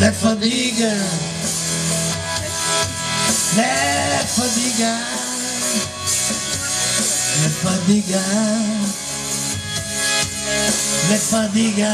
le fatiche, le fatiche, le fatiche, le fatiche,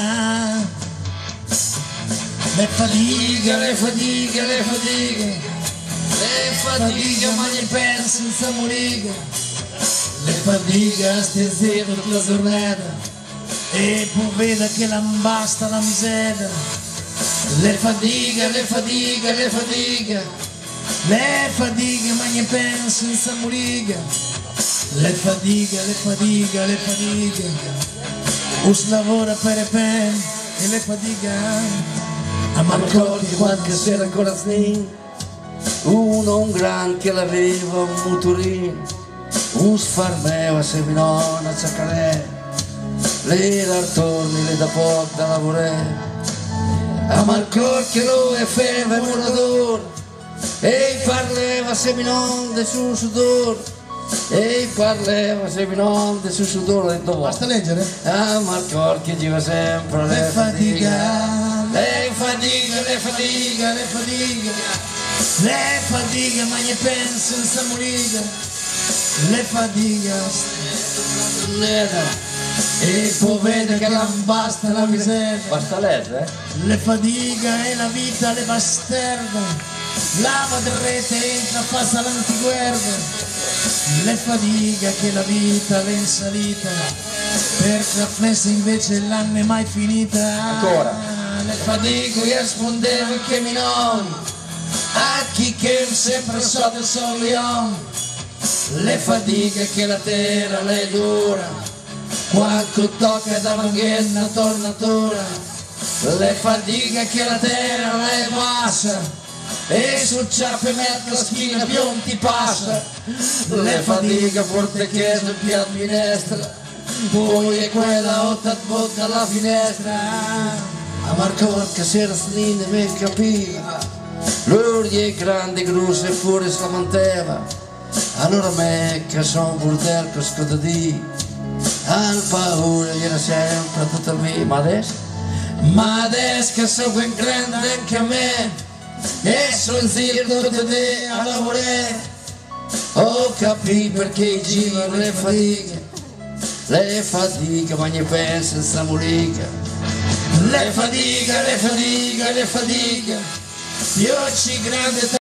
le fatiche, le fatiche, le fatiche, le fatiche, ma ne penso senza morire, le fatiche, stai zitto tutta la giornata e poi vede che non basta la miseria, le fatiche, le fatiche, le fatiche, le fatiche, ma ne penso senza morire, le fatiche, le fatiche, le fatiche, us lavora per i pen e le fatiche, a Marco che qualche sera ancora snin, un gran che l'aveva un motorino, us farmeva se mi nonna ciacarè, le l'artorni le da poco da lavorare, a Marco che lo è fermo e murador, e parleva se mi non de sul sudor, e parleva se mi non de sul sudor. Basta leggere? A Marco che gira sempre Le fatiche, le fatiche, le fatiche, le fatiche, le fatiche, ma ne penso senza morire, le fatiche, e poi vede che non basta la miseria, basta leggere, le fatiche e la vita le bastarda, la madrete entra passa l'antiguerra, le fatiche che la vita l'è in salita, per riflessi invece l'anno è mai finita. Ancora. Le fatiche io rispondevo che mi non, a chi che sempre sotto il soglione, le fatiche che la terra le dura, quando tocca da manghena tornatura, le fatiche che la terra le passa e sul ciappe mette la schina più non ti passa, le fatiche forte che sul piatto minestra, poi è quella otta botta alla finestra. A Marco che sera snine me capiva, l'ordi è grande, grosso e fuori se la manteva, allora me che son burdel con scodadì, al paura era sempre tutta mia, ma adesso che so ben grande anche a me, e sono zitto tutte te a lavorare, ho capito perché giro le fatiche, ma ne penso senza morire, le fatiche, le fatiche, le fatiche, io ci grande